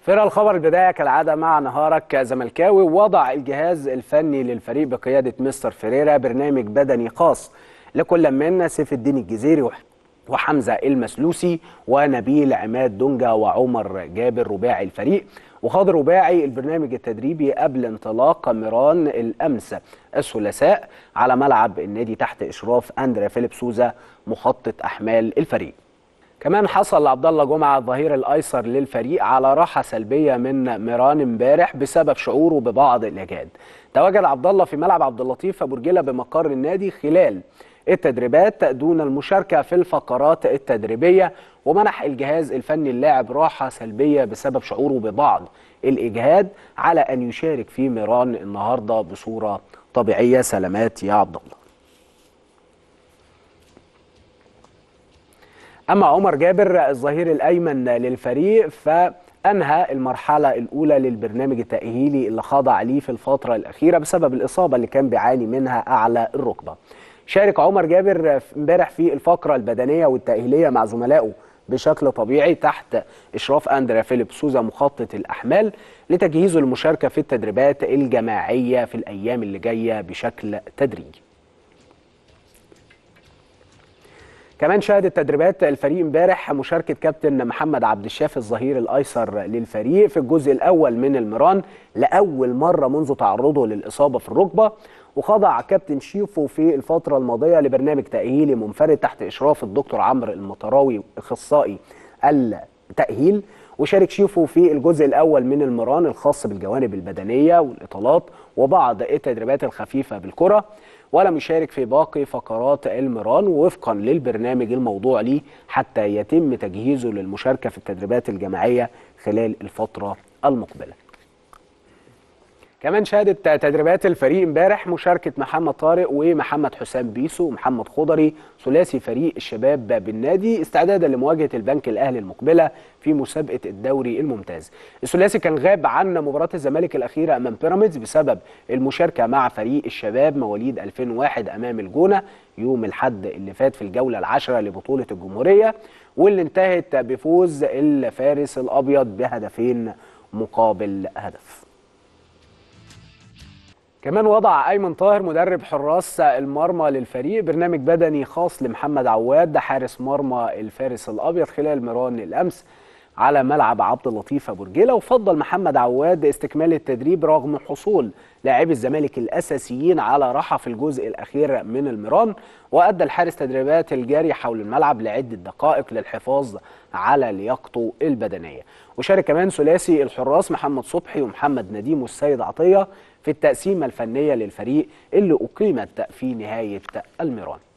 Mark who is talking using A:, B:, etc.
A: فرق الخبر البداية كالعادة مع نهارك زملكاوي. وضع الجهاز الفني للفريق بقيادة مستر فيريرا برنامج بدني خاص لكل من سيف الدين الجزيري وحمزة المسلوسي ونبيل عماد دونجا وعمر جابر رباعي الفريق. وخاض رباعي البرنامج التدريبي قبل انطلاق ميران الأمس الثلاثاء على ملعب النادي تحت إشراف أندريا فيليب سوزا مخطط أحمال الفريق. كمان حصل عبد الله جمعه الظهير الايسر للفريق على راحه سلبيه من ميران امبارح بسبب شعوره ببعض الاجهاد. تواجد عبد الله في ملعب عبد اللطيف ابو رجيله بمقر النادي خلال التدريبات دون المشاركه في الفقرات التدريبيه، ومنح الجهاز الفني اللاعب راحه سلبيه بسبب شعوره ببعض الاجهاد على ان يشارك في ميران النهارده بصوره طبيعيه. سلامات يا عبد الله. أما عمر جابر الظهير الأيمن للفريق فأنهى المرحلة الأولى للبرنامج التأهيلي اللي خضع ليه في الفترة الأخيرة بسبب الإصابة اللي كان بيعاني منها أعلى الركبة. شارك عمر جابر امبارح في الفقرة البدنية والتأهيلية مع زملائه بشكل طبيعي تحت إشراف أندريا فيليب سوزا مخطط الأحمال لتجهيزه للمشاركة في التدريبات الجماعية في الأيام اللي جاية بشكل تدريجي. كمان شهدت تدريبات الفريق امبارح مشاركة كابتن محمد عبد الشافي الظهير الأيسر للفريق في الجزء الأول من الميران لأول مرة منذ تعرضه للإصابة في الركبة. وخضع كابتن شيفو في الفترة الماضية لبرنامج تأهيلي منفرد تحت إشراف الدكتور عمرو المطراوي أخصائي التأهيل. وشارك شيفو في الجزء الأول من الميران الخاص بالجوانب البدنية والإطالات وبعض التدريبات الخفيفة بالكرة، ولم يشارك في باقي فقرات الميران وفقا للبرنامج الموضوع ليه حتى يتم تجهيزه للمشاركة في التدريبات الجماعية خلال الفترة المقبلة. كمان شهدت تدريبات الفريق امبارح مشاركة محمد طارق ومحمد حسام بيسو ومحمد خضري ثلاثي فريق الشباب بالنادي استعدادا لمواجهة البنك الأهلي المقبلة في مسابقة الدوري الممتاز. الثلاثي كان غاب عن مباراة الزمالك الأخيرة أمام بيراميدز بسبب المشاركة مع فريق الشباب مواليد 2001 أمام الجونة يوم الأحد اللي فات في الجولة العاشرة لبطولة الجمهورية، واللي انتهت بفوز الفارس الأبيض بهدفين مقابل هدف. كمان وضع أيمن طاهر مدرب حراس المرمى للفريق برنامج بدني خاص لمحمد عواد حارس مرمى الفارس الأبيض خلال ميران الأمس على ملعب عبد اللطيف أبو رجيلة. وفضل محمد عواد استكمال التدريب رغم حصول لاعبي الزمالك الأساسيين على راحة في الجزء الأخير من الميران. وأدى الحارس تدريبات الجري حول الملعب لعدة دقائق للحفاظ على لياقته البدنية. وشارك كمان ثلاثي الحراس محمد صبحي ومحمد نديم والسيد عطية في التقسيمة الفنية للفريق اللي أقيمت في نهاية الميران.